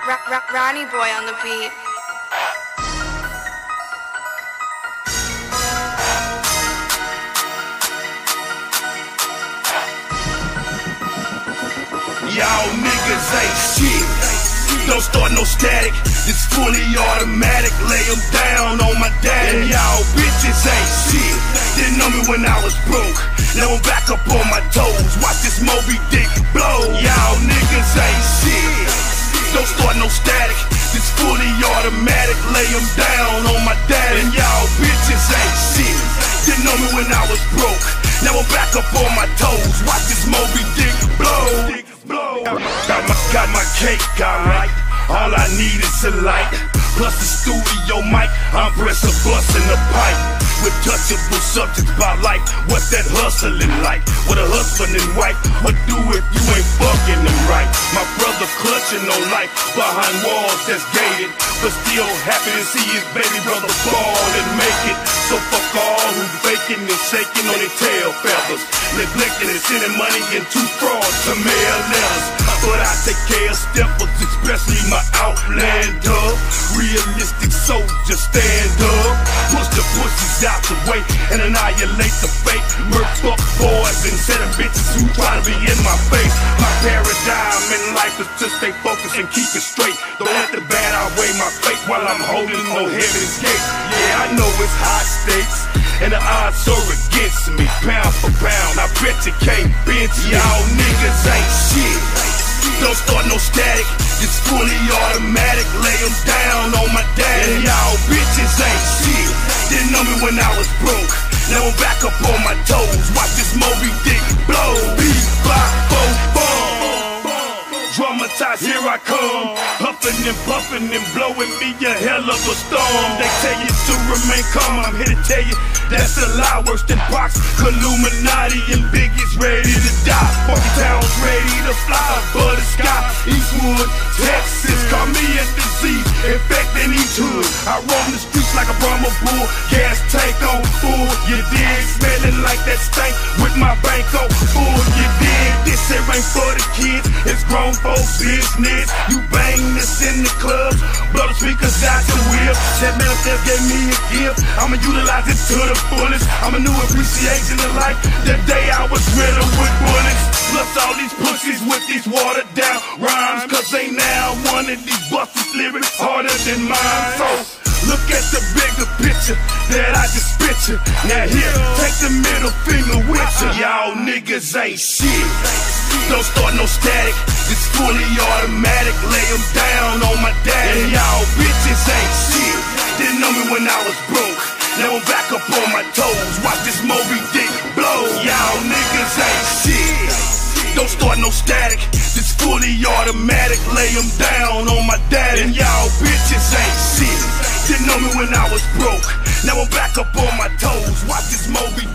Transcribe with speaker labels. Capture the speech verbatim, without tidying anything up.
Speaker 1: Ronnie Boy on the beat.
Speaker 2: Y'all niggas ain't shit. Don't start no static. It's fully automatic. Lay them down on my daddy. And y'all bitches ain't shit. Didn't know me when I was broke. Now I'm back up on my toes. Watch this Moby Dick blow. Y'all niggas ain't shit. Don't start no static. It's fully automatic. Lay them down on my daddy. And y'all bitches ain't shit. Didn't know me when I was broke. Now I'm back up on my toes. Watch this Moby Dick blow. Got my, got my cake, alright. All I need is a light, plus the studio mic. I'm pressing bus in the pipe with touchable subjects about life. What's that hustling like? What a hustling white. What do if you ain't fucking them right? My brother clutching on life behind walls that's gated, but still happy to see his baby brother fall and make it. So fuck all who faking and shaking on their tail feathers, neglecting and sending money into frauds to mail letters. But I take care of steppers, especially my outlander. Realistic soldiers, stand up. Push the pussies out the way and annihilate the fake. Murk fuck boys and seven bitches who try to be in my face. My paradigm in life is to stay focused and keep it straight. Don't let the bad outweigh my fate while I'm holding no heaven's gate. Yeah, I know it's high stakes and the odds are against me. Pound for pound, I bet you can't bench me. Y'all niggas ain't shit. Don't start no static, it's fully automatic. Lay them down on my daddy. And y'all bitches ain't shit. Didn't know me when I was broke. Now I'm back up on my toes. Watch this Moby Dick blow. Beat, block, boom, boom. Dramatized, here I come. Huffing and puffing and blowing me a hell of a storm. They tell you to remain calm, I'm here to tell you that's a lie. Worse than Pox, Illuminati and Biggie's ready to die. Funky towns ready to fly above the sky. Eastwood, Texas, call me a disease infecting each hood. I roam the streets like a Brahma bull, gas tank on full. You dig? Smelling like that stank with my bank on full. You dig? This here ain't for the kids, it's grown folks' business. You bang this in the clubs, blow the speakers out your whip. That manifest gave me a gift, I'ma utilize it to the fullest. I'm a new appreciation of life, the day I was riddled with bullets. Plus all these pussies with these watered down rhymes, cause they now one of these busted lyrics harder than mine. So look at the bigger picture that I just spit you. Now here, take the middle finger with you. Y'all niggas ain't shit. Don't start no static, it's fully automatic. Lay them down on my daddy. And y'all bitches ain't shit. Didn't know me when I was broke. Now I'm back up on my toes. Watch this Moby Dick blow. Y'all niggas ain't shit. Don't start no static, it's fully automatic. Lay them down on my daddy. And y'all bitches ain't shit. Didn't know me when I was broke. Now I'm back up on my toes. Watch this Moby